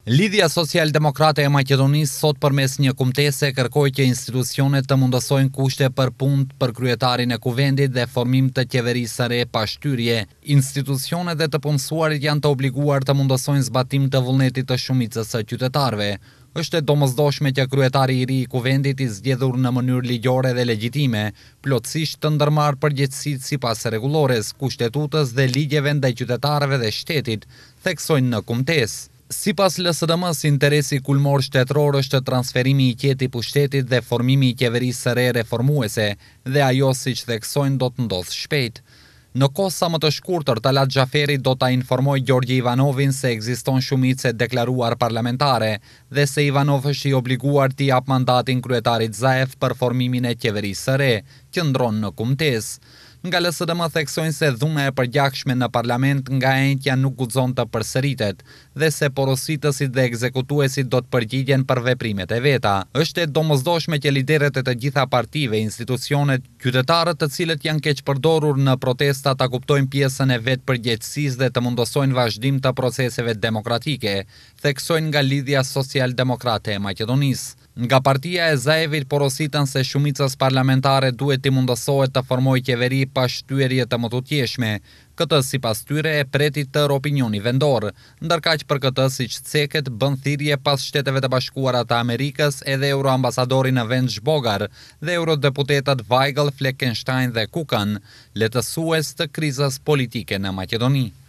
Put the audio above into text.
Lidhja Social-Demokrate e Maqedonisë sot përmes një kumtese kërkoi që institucionet të mundësojnë kushte për punë për kryetarin e kuvendit dhe formim të qeverisë së re pa shtyrje. Institucionet dhe të punësuarit janë të obliguar të mundësojnë zbatim të vullnetit të shumicës së qytetarëve. Është e domosdoshme që kryetari i ri i kuvendit i zgjedhur në mënyrë ligjore dhe legjitime, plotësisht të ndërmarrë përgjegjësitë sipas rregullores, kushtetutës dhe ligjeve ndaj qytetarëve dhe shtetit, theksojnë në kumtesë. Sipas LSDM-s, interesi kulmor shtetëror është transferimi i qetit i pushtetit dhe formimi i qeverisë së re reformuese, dhe ajo, siç theksojnë, do të ndodhë shpejt. Në kohë sa më të shkurtër, Talat Xhaferi do ta informojë Gjorgji Ivanovin se ekziston shumicë e deklaruar parlamentare dhe se Ivanov është i obliguar t'i jap mandatin kryetarit Zaev për formimin e qeverisë së re, qëndron në kumtesë. Nga LSDM theksojnë se dhuna e përgjakshme në parlament nga enjtja nuk guxon të përsëritet dhe se porositësit dhe ekzekutuesit do të përgjigjen për veprimet e veta. Është e domosdoshme që liderët e të gjitha partive, institucionet, qytetarët të cilët janë keq përdorur në protesta ta kuptojnë pjesën e vet përgjegjësisë dhe të mundësojnë vazhdim të proceseve demokratike, theksojnë nga Lidhja Social-Demokrate e Maqedonisë. Nga partia e Zaevit porositën se shumicës parlamentare duhet t'i mundësohet të formojë qeveri pa shtyerje të mëtutjeshme. Këtë sipas tyre e pretit tërë opinioni vendor, ndërkaq për këtë, siç ceket, bën thirrje pas Shteteve të Bashkuara të Amerikës edhe euroambasadori në vend Zhbogar dhe eurodeputetat Weigl, Fleckenstein dhe Kukan, letësues të krizës politike në Maqedoni.